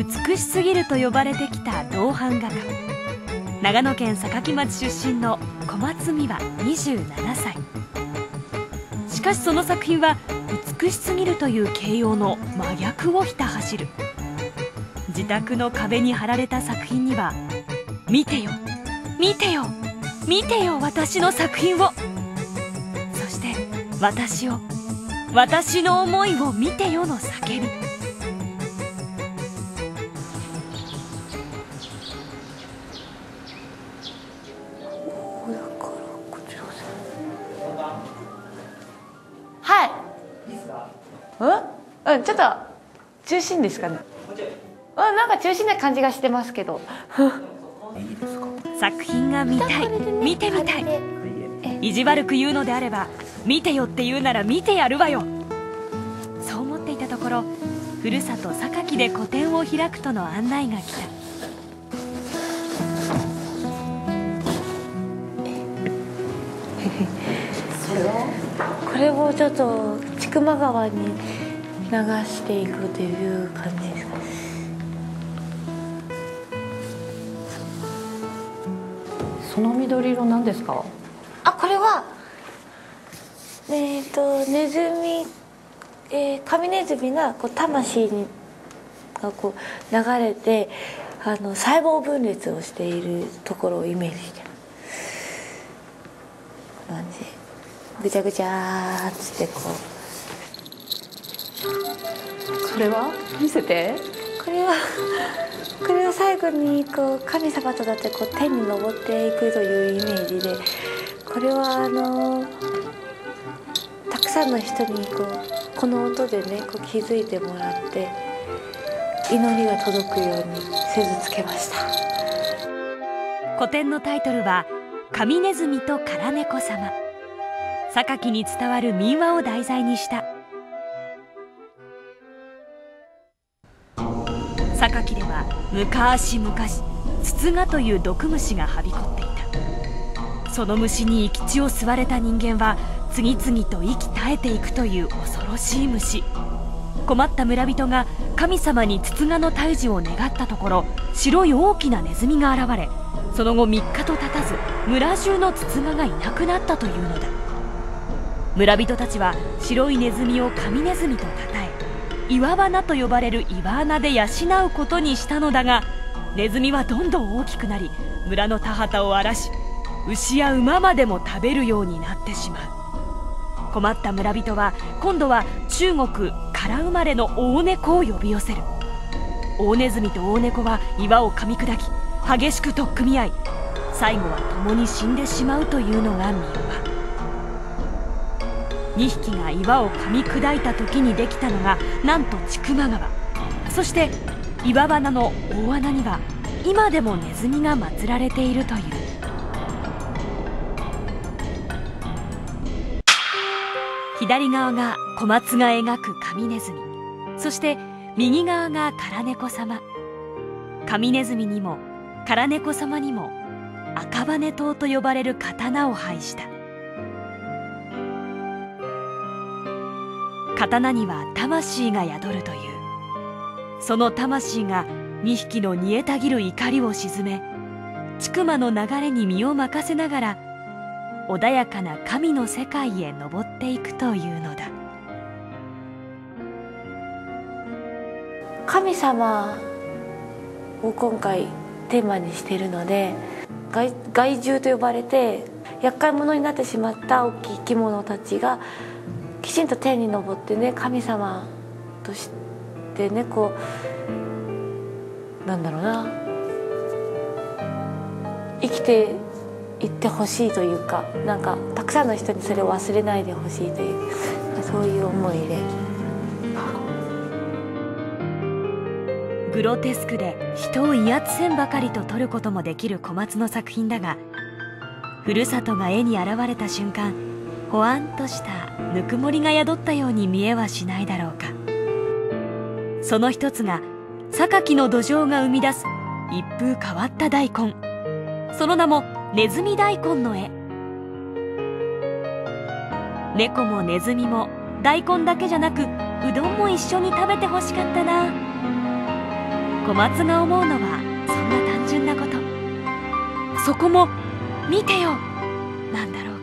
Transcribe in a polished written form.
美しすぎると呼ばれてきた銅版画家、長野県坂城町出身の小松美羽27歳。しかしその作品は美しすぎるという形容の真逆をひた走る。自宅の壁に貼られた作品には「見てよ見てよ見てよ私の作品を」、そして「私を私の思いを見てよ」の叫び。 はい。うん、ちょっと中心ですかね。なんか中心な感じがしてますけど。 作品が見たい、見てみたい。意地悪く言うのであれば、見てよって言うなら見てやるわよ。そう思っていたところ、ふるさと榊で個展を開くとの案内が来た。 これをちょっと千曲川に流していくという感じですか。 その緑色なんですか？ これはネズミ、カネズミがこう魂がこう流れて細胞分裂をしているところをイメージしてる感じ。ぐちゃぐちゃーっつってこそれは見せて。 これは最後にこう神様となってこう天に昇っていくというイメージで、これはたくさんの人にこの音でねこう気づいてもらって祈りが届くように鈴つけました。 個展のタイトルは「神ネズミとカラネコ様」。榊に伝わる民話を題材にした。榊では昔々ツツガという毒虫がはびこっていた。その虫に生き血を吸われた人間は次々と息絶えていくという恐ろしい虫。困った村人が神様にツツガの退治を願ったところ、白い大きなネズミが現れ、その後3日と経たず村中のツツガがいなくなったというのだ。村人たちは白いネズミを神ネズミとたたえ、岩花と呼ばれる岩穴で養うことにしたのだが、ネズミはどんどん大きくなり、村の田畑を荒らし、牛や馬までも食べるようになってしまう。困った村人は今度は中国から生まれの大猫を呼び寄せる。大ネズミと大猫は岩を噛み砕き、激しく取っ組み合い、最後は共に死んでしまうというのが民話。2匹が岩を噛み砕いた時にできたのがなんと千曲川。そして岩花の大穴には今でもネズミが祀られているという。左側が小松が描く神ネズミ、そして右側がカラネコ様。神ネズミにもカラネコ様にも赤羽刀と呼ばれる刀を配した。刀には魂が宿るという。その魂が2匹の煮えたぎる怒りを鎮め、千曲の流れに身を任せながら穏やかな神の世界へ登っていくというのだ。 神様を今回テーマにしているので、害獣と呼ばれて厄介者になってしまった大きい生き物たちがきちんと天に昇ってね、神様としてね、こうなんだろうな、生きていってほしいというか、なんかたくさんの人にそれを忘れないでほしいという、そういう思いで。 グロテスクで人を威圧せんばかりと撮ることもできる小松の作品だが、ふるさとが絵に現れた瞬間、ほわんとしたぬくもりが宿ったように見えはしないだろうか。その一つが榊の土壌が生み出す一風変わった大根、その名もネズミ大根の絵。猫もネズミも大根だけじゃなくうどんも一緒に食べてほしかったな。 小松が思うのはそんな単純なこと。そこも見てよなんだろう。